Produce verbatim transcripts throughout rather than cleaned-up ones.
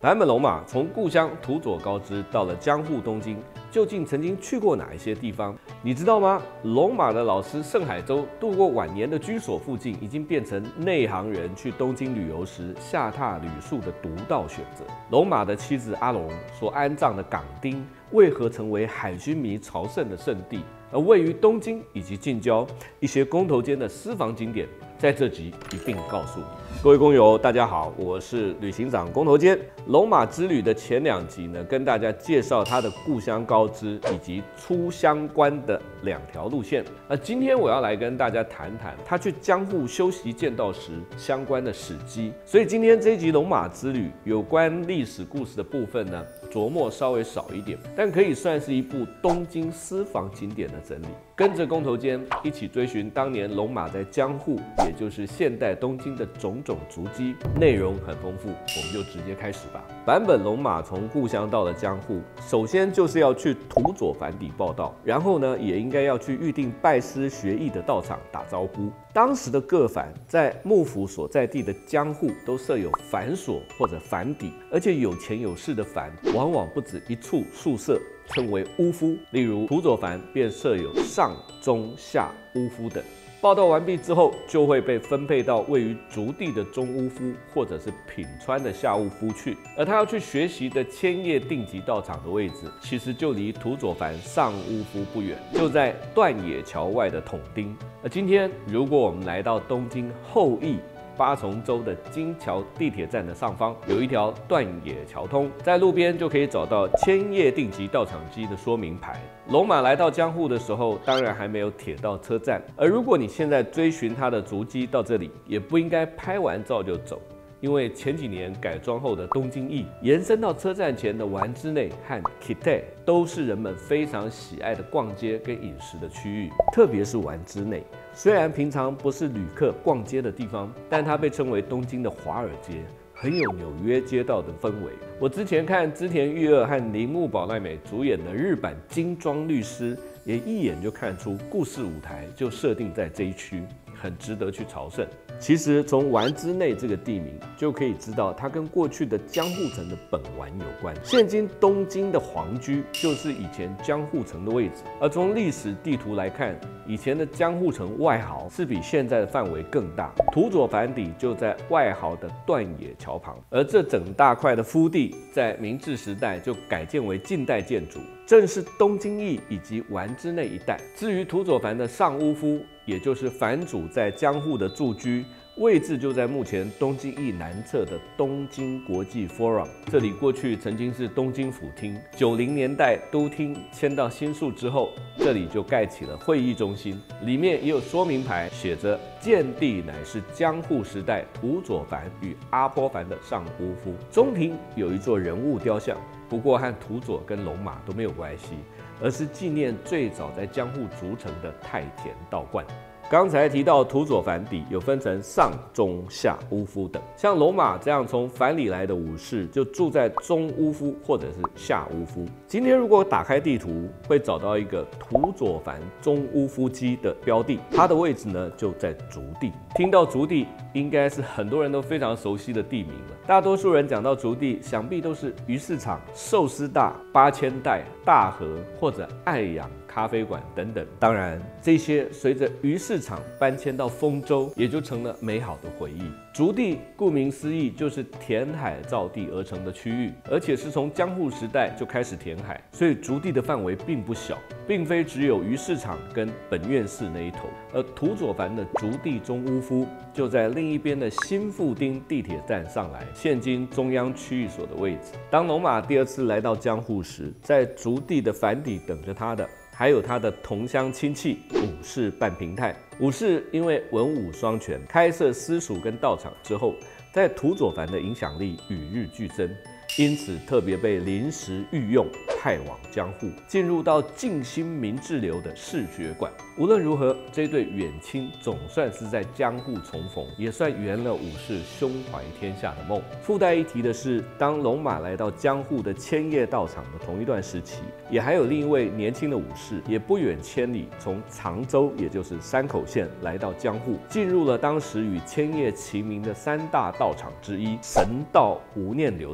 坂本龙马从故乡土佐高知到了江户东京，究竟曾经去过哪一些地方？你知道吗？龙马的老师盛海舟度过晚年的居所附近，已经变成内行人去东京旅游时下榻旅宿的独到选择。龙马的妻子阿龙所安葬的港町，为何成为海军迷朝圣的圣地？而位于东京以及近郊一些公投间的私房景点，在这集一并告诉你。各位工友，大家好，我是旅行长公投间。龙马之旅的前两集呢，跟大家介绍他的故乡高知以及出乡关的两条路线。那今天我要来跟大家谈谈他去江户修习剑道时相关的史迹。所以今天这一集龙马之旅有关历史故事的部分呢，琢磨稍微少一点，但可以算是一部东京私房景点的整理。跟着公投间一起追寻当年龙马在江户，也就是现代东京的种种足迹，内容很丰富，我们就直接开始吧。坂本龙马从故乡到了江户，首先就是要去土佐藩邸报到，然后呢，也应该要去预定拜师学艺的道场打招呼。当时的各藩在幕府所在地的江户都设有藩所或者藩邸，而且有钱有势的藩往往不止一处宿舍，称为屋夫。例如土佐藩便设有上、中、下屋夫等。报到完毕之后，就会被分配到位于竹地的中屋夫或者是品川的下屋夫去。而他要去学习的千叶定级道场的位置，其实就离土佐藩上屋夫不远，就在段野桥外的统町。而今天，如果我们来到东京后翼八重洲的金桥地铁站的上方，有一条段野桥通，在路边就可以找到千叶定级道场机的说明牌。龙马来到江户的时候，当然还没有铁道车站，而如果你现在追寻他的足迹到这里，也不应该拍完照就走。因为前几年改装后的东京驿延伸到车站前的丸之内和 Kite 都是人们非常喜爱的逛街跟饮食的区域，特别是丸之内。虽然平常不是旅客逛街的地方，但它被称为东京的华尔街，很有纽约街道的氛围。我之前看织田裕二和铃木保奈美主演的日版精装律师，也一眼就看出故事舞台就设定在这一区，很值得去朝圣。其实从丸之内这个地名就可以知道，它跟过去的江户城的本丸有关。现今东京的皇居就是以前江户城的位置，而从历史地图来看，以前的江户城外壕是比现在的范围更大。土佐藩邸就在外壕的段野桥旁，而这整大块的敷地在明治时代就改建为近代建筑，正是东京驿以及丸之内一带。至于土佐藩的上屋夫，也就是藩主在江户的住居，位置就在目前东京驿南侧的东京国际 Forum。这里过去曾经是东京府厅，九零年代都厅迁到新宿之后，这里就盖起了会议中心，里面也有说明牌，写着建地乃是江户时代土佐藩与阿波藩的上屋夫。中庭有一座人物雕像，不过和土佐跟龙马都没有关系，而是纪念最早在江户筑成的太田道观。刚才提到土佐藩邸有分成上、中、下屋夫等，像龙马这样从藩里来的武士就住在中屋夫或者是下屋夫。今天如果打开地图，会找到一个土佐藩中屋夫基的标的，它的位置呢就在竹地。听到竹地，应该是很多人都非常熟悉的地名了。大多数人讲到竹地，想必都是鱼市场、寿司大、八千代、大和或者爱养咖啡馆等等。当然，这些随着鱼市场搬迁到丰州，也就成了美好的回忆。竹地顾名思义就是填海造地而成的区域，而且是从江户时代就开始填海，所以竹地的范围并不小，并非只有鱼市场跟本院寺那一头。而土佐藩的竹地中屋夫就在另一边的新富町地铁站上来，现今中央区域所的位置。当龙马第二次来到江户时，在竹地的藩邸等着他的还有他的同乡亲戚武士半平太。武士因为文武双全，开设私塾跟道场之后，在土佐藩的影响力与日俱增，因此特别被临时御用派往江户，进入到静心明治流的视觉馆。无论如何，这对远亲总算是在江户重逢，也算圆了武士胸怀天下的梦。附带一提的是，当龙马来到江户的千叶道场的同一段时期，也还有另一位年轻的武士，也不远千里从常州，也就是山口县来到江户，进入了当时与千叶齐名的三大道场之一神道无念流的练兵。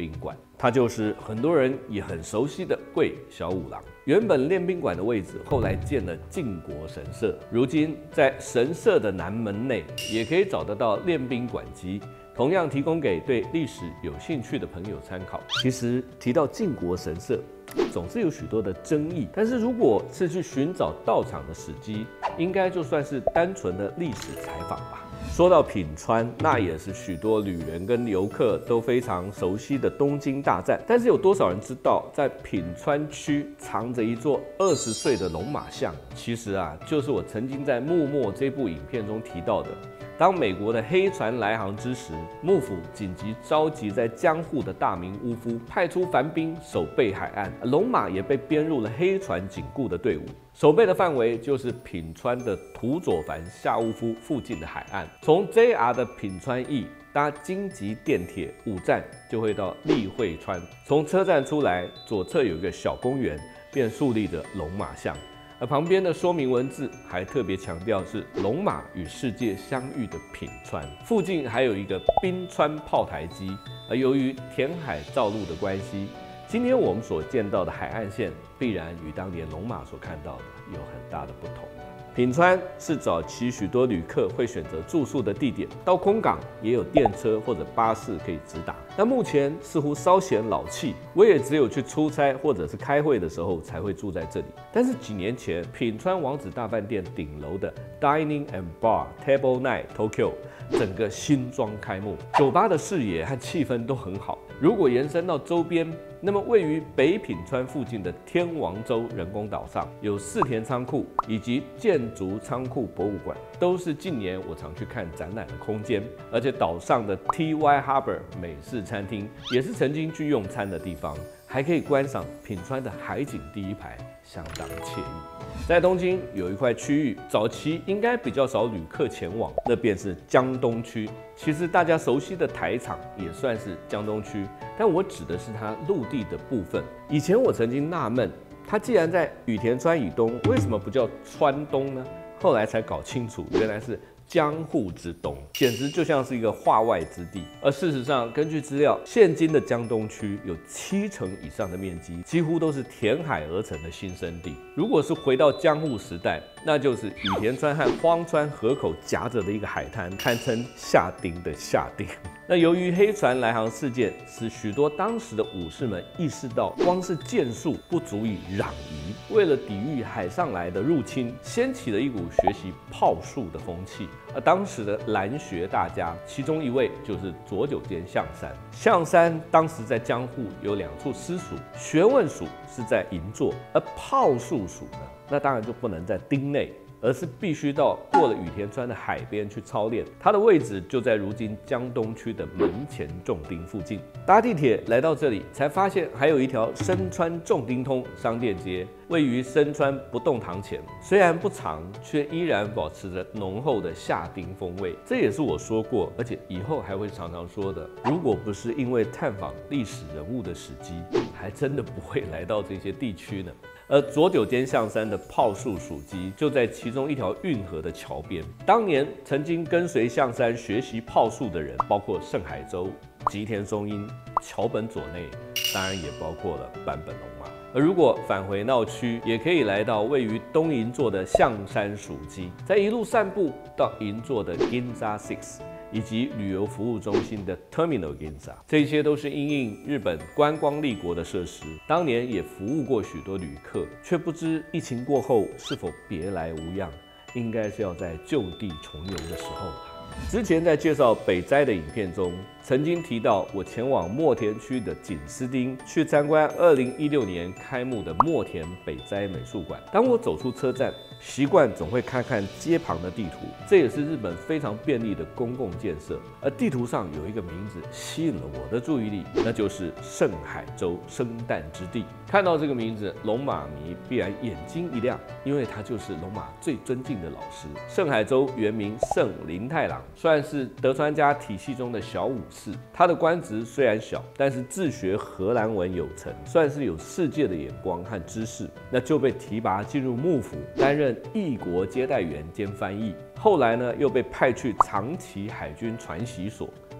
宾馆，它就是很多人也很熟悉的桂小五郎。原本练宾馆的位置，后来建了靖国神社，如今在神社的南门内也可以找得到练宾馆机。同样提供给对历史有兴趣的朋友参考。其实提到靖国神社，总是有许多的争议，但是如果是去寻找到场的史迹，应该就算是单纯的历史采访吧。说到品川，那也是许多旅人跟游客都非常熟悉的东京大站。但是有多少人知道，在品川区藏着一座二十岁的龙马像？其实啊，就是我曾经在《幕末》这部影片中提到的。当美国的黑船来航之时，幕府紧急召集在江户的大名屋夫，派出凡兵守备海岸，龙马也被编入了黑船警固的队伍。守备的范围就是品川的土佐藩下屋夫附近的海岸。从 J R 的品川驿搭京急电铁五站就会到立会川。从车站出来，左侧有一个小公园，便竖立着龙马像。而旁边的说明文字还特别强调是龙马与世界相遇的品川，附近还有一个滨川炮台基。而由于填海造陆的关系，今天我们所见到的海岸线必然与当年龙马所看到的有很大的不同。品川是早期许多旅客会选择住宿的地点，到空港也有电车或者巴士可以直达。但目前似乎稍显老气，我也只有去出差或者是开会的时候才会住在这里。但是几年前，品川王子大饭店顶楼的 Dining and Bar Table Nine Tokyo 整个新装开幕，酒吧的视野和气氛都很好。如果延伸到周边，那么位于北品川附近的天王洲人工岛上，有四田仓库以及建筑仓库博物馆，都是近年我常去看展览的空间。而且岛上的 T Y Harbor 美式餐厅也是曾经去用餐的地方，还可以观赏品川的海景第一排，相当惬意。在东京有一块区域，早期应该比较少旅客前往，那便是江东区。其实大家熟悉的台场也算是江东区，但我指的是它陆地的部分。以前我曾经纳闷，它既然在羽田川以东，为什么不叫川东呢？后来才搞清楚，原来是江户之东，简直就像是一个化外之地。而事实上，根据资料，现今的江东区有七成以上的面积几乎都是填海而成的新生地。如果是回到江户时代，那就是羽田川和荒川河口夹着的一个海滩，堪称下町的下町。那由于黑船来航事件，使许多当时的武士们意识到，光是剑术不足以攘夷，为了抵御海上来的入侵，掀起了一股学习炮术的风气。而当时的兰学大家，其中一位就是佐久间象山。象山当时在江户有两处私塾，学问署是在银座，而炮术署呢，那当然就不能在町内，而是必须到过了羽田川的海边去操练。它的位置就在如今江东区的门前重町附近。搭地铁来到这里，才发现还有一条深川重町通商店街，位于深川不动堂前。虽然不长，却依然保持着浓厚的下町风味。这也是我说过，而且以后还会常常说的。如果不是因为探访历史人物的史迹，还真的不会来到这些地区呢。而佐久间象山的炮术属基就在其中一条运河的桥边。当年曾经跟随象山学习炮术的人，包括盛海舟、吉田松阴、桥本佐内，当然也包括了坂本龙马。而如果返回闹区，也可以来到位于东银座的象山属基，再一路散步到银座的 Ginza Six。以及旅游服务中心的 Terminal Ginza， 这些都是因应日本观光立国的设施，当年也服务过许多旅客，却不知疫情过后是否别来无恙，应该是要在就地重游的时候了。之前在介绍北斋的影片中，曾经提到我前往墨田区的锦丝町去参观二零一六年开幕的墨田北斋美术馆。当我走出车站，习惯总会看看街旁的地图，这也是日本非常便利的公共建设。而地图上有一个名字吸引了我的注意力，那就是盛海舟生诞之地。看到这个名字，龙马迷必然眼睛一亮，因为他就是龙马最尊敬的老师。盛海舟原名盛林太郎，算是德川家体系中的小武士。他的官职虽然小，但是自学荷兰文有成，算是有世界的眼光和知识。那就被提拔进入幕府，担任异国接待员兼翻译。后来呢，又被派去长崎海军传习所。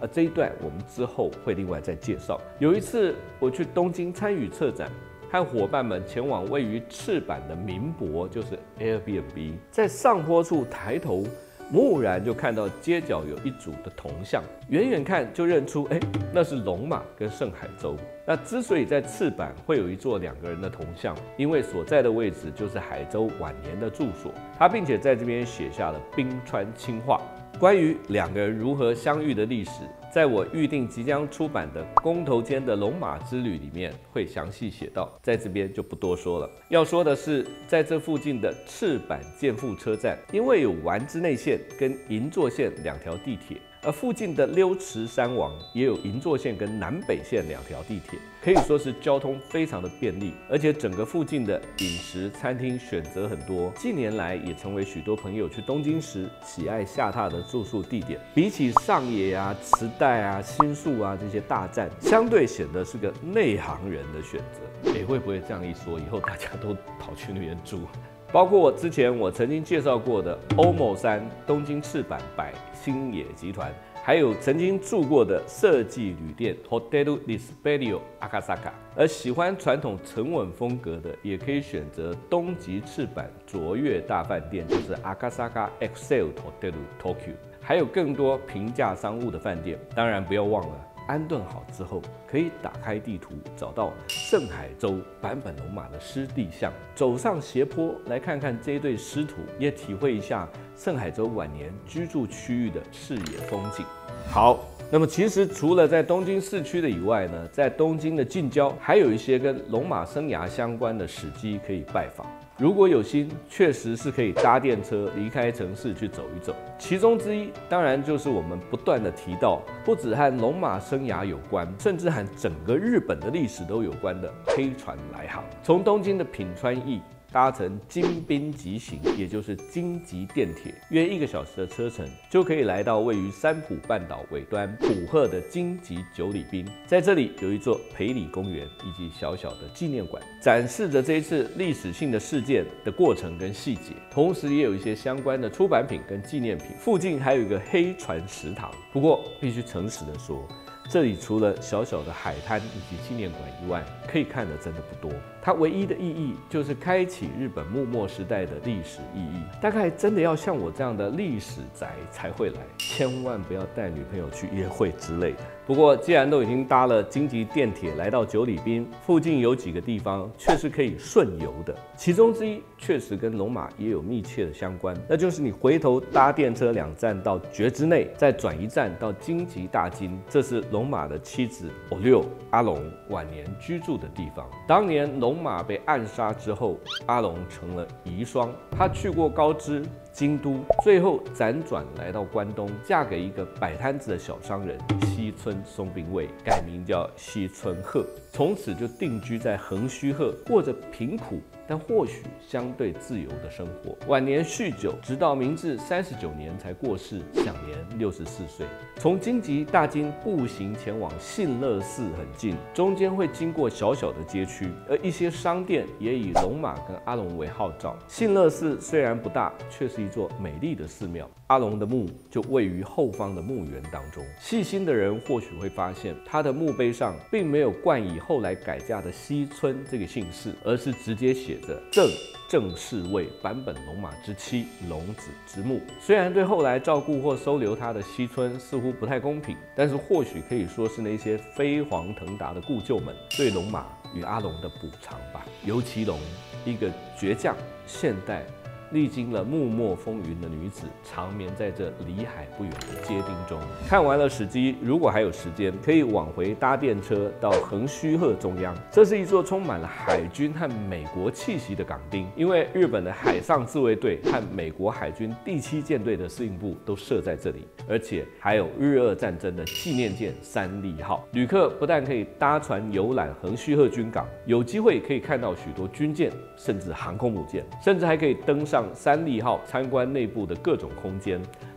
而这一段我们之后会另外再介绍。有一次我去东京参与策展，和伙伴们前往位于赤坂的民泊，就是 Airbnb， 在上坡处抬头，蓦然就看到街角有一组的铜像，远远看就认出，哎，那是龙马跟盛海舟。那之所以在赤坂会有一座两个人的铜像，因为所在的位置就是海舟晚年的住所，他并且在这边写下了冰川清话。关于两个人如何相遇的历史，在我预定即将出版的《公头间的龙马之旅》里面会详细写到，在这边就不多说了。要说的是，在这附近的赤坂见富车站，因为有丸之内线跟银座线两条地铁，而附近的溜池山王也有银座线跟南北线两条地铁，可以说是交通非常的便利，而且整个附近的饮食餐厅选择很多，近年来也成为许多朋友去东京时喜爱下榻的住宿地点。比起上野啊、池袋啊、新宿啊这些大站，相对显得是个内行人的选择。哎，会不会这样一说，以后大家都跑去那边住？包括之前我曾经介绍过的欧某山、东京赤坂百星野集团，还有曾经住过的设计旅店 Hotel Lispelio Akasaka。而喜欢传统沉稳风格的，也可以选择东极赤坂卓越大饭店，就是 Akasaka Excel Hotel Tokyo。还有更多平价商务的饭店，当然不要忘了。安顿好之后，可以打开地图，找到盛海舟坂本龙马的湿地像，走上斜坡来看看这一对师徒，也体会一下盛海舟晚年居住区域的视野风景。好，那么其实除了在东京市区的以外呢，在东京的近郊还有一些跟龙马生涯相关的史迹可以拜访。如果有心，确实是可以搭电车离开城市去走一走。其中之一，当然就是我们不断的提到，不只和龙马生涯有关，甚至和整个日本的历史都有关的黑船来航。从东京的品川驿搭乘京滨急行，也就是京急电铁，约一个小时的车程，就可以来到位于三浦半岛尾端浦贺的京急久里滨。在这里有一座培里公园以及小小的纪念馆，展示着这一次历史性的事件的过程跟细节，同时也有一些相关的出版品跟纪念品。附近还有一个黑船食堂，不过必须诚实的说，这里除了小小的海滩以及纪念馆以外，可以看的真的不多。它唯一的意义就是开启日本幕末时代的历史意义。大概真的要像我这样的历史宅才会来，千万不要带女朋友去约会之类的。不过既然都已经搭了京急电铁来到久里滨，附近有几个地方确实可以顺游的，其中之一确实跟龙马也有密切的相关，那就是你回头搭电车两站到觉之内，再转一站到京急大津，这是龙马的妻子偶六阿龙晚年居住的地方。当年龙马被暗杀之后，阿龙成了遗孀，他去过高知、京都，最后辗转来到关东，嫁给一个摆摊子的小商人西村松兵卫，改名叫西村鹤，从此就定居在横须贺，过着贫苦但或许相对自由的生活。晚年酗酒，直到明治三十九年才过世，享年六十四岁。从京急大津步行前往信乐寺很近，中间会经过小小的街区，而一些商店也以龙马跟阿龙为号召。信乐寺虽然不大，却是一座美丽的寺庙。阿龙的墓就位于后方的墓园当中。细心的人或许会发现，他的墓碑上并没有冠以后来改嫁的西村这个姓氏，而是直接写着正正侍卫坂本龙马之妻龙子之墓。虽然对后来照顾或收留他的西村似乎不太公平，但是或许可以说是那些飞黄腾达的故旧们对龙马与阿龙的补偿吧。尤其龙，一个倔强现代历经了幕末风云的女子，长眠在这离海不远的街町中。看完了史记，如果还有时间，可以往回搭电车到横须贺中央。这是一座充满了海军和美国气息的港町，因为日本的海上自卫队和美国海军第七舰队的司令部都设在这里，而且还有日俄战争的纪念舰三利号。旅客不但可以搭船游览横须贺军港，有机会可以看到许多军舰，甚至航空母舰，甚至还可以登上三利号参观内部的各种空间，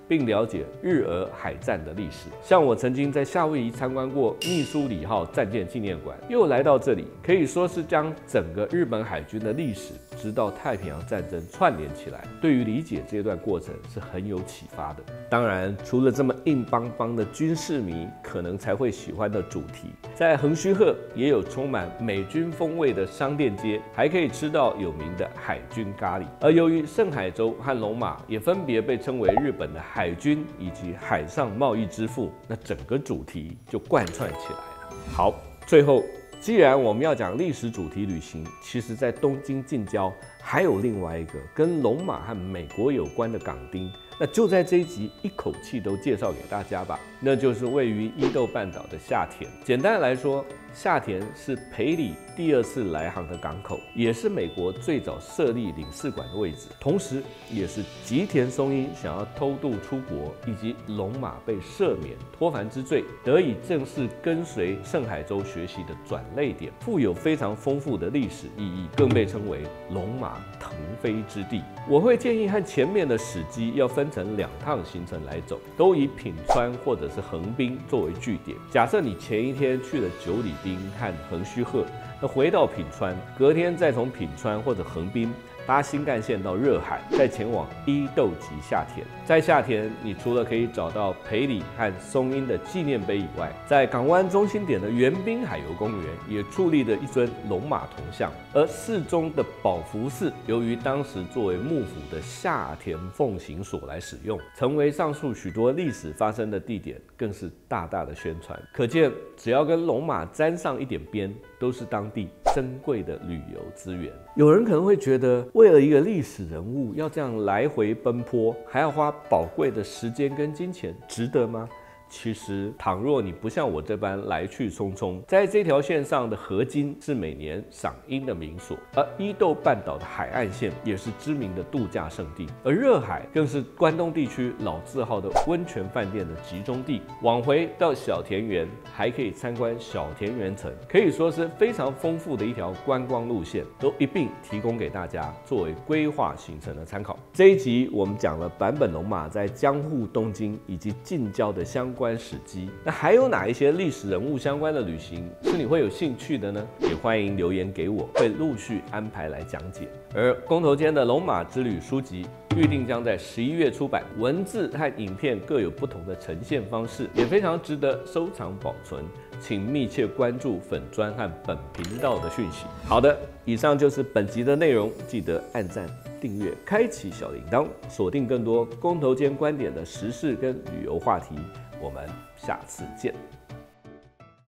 并了解日俄海战的历史。像我曾经在夏威夷参观过密苏里号战舰纪念馆，又来到这里，可以说是将整个日本海军的历史直到太平洋战争串联起来，对于理解这段过程是很有启发的。当然，除了这么硬邦邦的军事迷可能才会喜欢的主题，在横须贺也有充满美军风味的商店街，还可以吃到有名的海军咖喱。而由于盛海洲和龙马也分别被称为日本的海军以及海上贸易之父，那整个主题就贯穿起来了。好，最后，既然我们要讲历史主题旅行，其实在东京近郊还有另外一个跟龙马和美国有关的港町，那就在这一集一口气都介绍给大家吧。那就是位于伊豆半岛的下田。简单来说，下田是裴礼第二次来航的港口，也是美国最早设立领事馆的位置，同时也是吉田松阴想要偷渡出国，以及龙马被赦免脱凡之罪，得以正式跟随盛海洲学习的转捩点，富有非常丰富的历史意义，更被称为龙马腾飞之地。我会建议和前面的史记要分成两趟行程来走，都以品川或者是横滨作为据点。假设你前一天去了九里滨和横须贺，那回到品川，隔天再从品川或者横滨搭新干线到热海，再前往伊豆及下田。在下田，你除了可以找到裴礼和松阴的纪念碑以外，在港湾中心点的元滨海游公园也矗立了一尊龙马铜像。而寺中的宝福寺，由于当时作为幕府的下田奉行所来使用，成为上述许多历史发生的地点，更是大大的宣传。可见，只要跟龙马沾上一点边，都是当地珍贵的旅游资源。有人可能会觉得，为了一个历史人物要这样来回奔波，还要花宝贵的时间跟金钱，值得吗？其实，倘若你不像我这般来去匆匆，在这条线上的河津是每年赏樱的名所，而伊豆半岛的海岸线也是知名的度假胜地，而热海更是关东地区老字号的温泉饭店的集中地。往回到小田园，还可以参观小田园城，可以说是非常丰富的一条观光路线，都一并提供给大家作为规划行程的参考。这一集我们讲了坂本龙马在江户、东京以及近郊的相关关史迹，那还有哪一些历史人物相关的旅行是你会有兴趣的呢？也欢迎留言给我，会陆续安排来讲解。而公头间的龙马之旅书籍预定将在十一月出版，文字和影片各有不同的呈现方式，也非常值得收藏保存，请密切关注粉专和本频道的讯息。好的，以上就是本集的内容，记得按赞、订阅、开启小铃铛，锁定更多公头间观点的时事跟旅游话题。我们下次见。